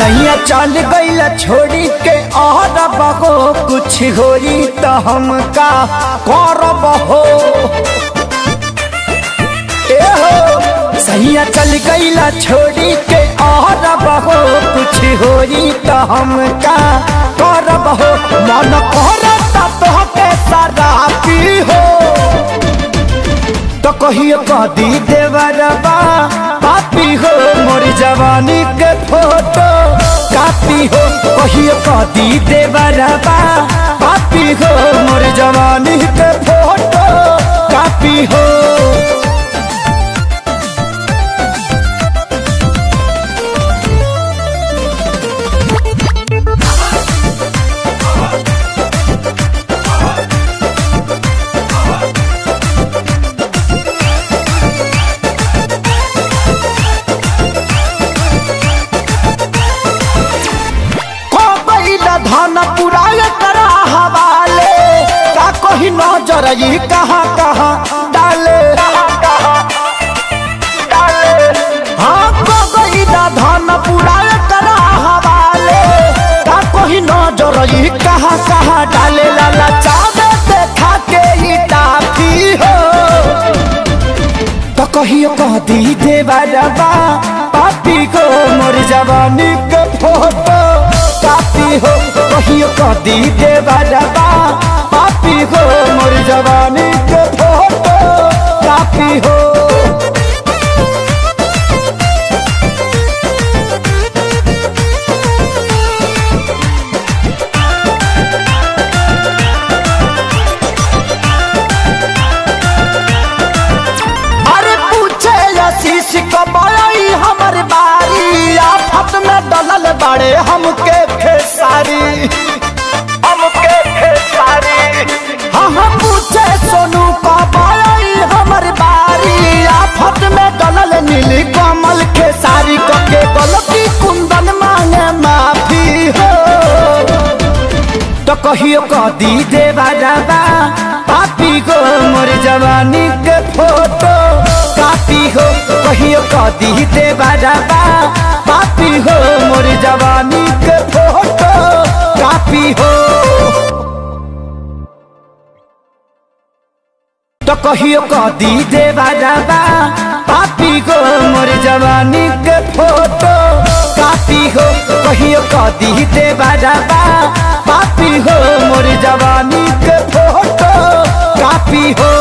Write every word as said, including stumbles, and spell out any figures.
सैया चल गईला छोड़ी के और बहो कुछ होई तो हमका करब हो। ए हो सैया चल गईला छोड़ी के और बहो कुछ होई तो हमका करब हो। मन करता तोहके शराबी हो तो कहियो कदी देवरबा पापी हो। मोर जवानी के फोटो कापी हो कहियो कदी देवरबा पापी हो। मोर जवानी के फोटो कापी हो। धन पुराय करा हवाले का कोई नजर ये कहाँ कहाँ डाले हाँ को गई धन पुराय करा हवाले का कोई नजर ये कहाँ कहाँ डाले। लाला चाँदे देखा के ही टाफी हो तो कहियो कह दी देवरबा पापी को। मोर जवानी के फोटो कापी हो कहियो कदी देवरबा पापी हो। मोर जवानी के फोटो कापी हो। अरे पूछे आशीष कमाई हमर बारी आफत में डलल बड़े हमके खेसारी हमके खेसारी। हाँ हाँ पूछे सोनू कमाई हमर बारी आफत में डलल नीली कमल खेसारी। के गलती कुंदन मांगे माफी हो तो कहियो कदी देवरबा पापी को। मोर जवानी के फोटो कापी हो कहियो कदी देवरबा पापी हो। मोर जवानी के फोटो कापी हो तो कहियो कदी देवरबा पापी हो। मोर जवानी के फोटो कापी हो कहियो कदी देवरबा पापी हो। मोर जवानी के फोटो कापी हो।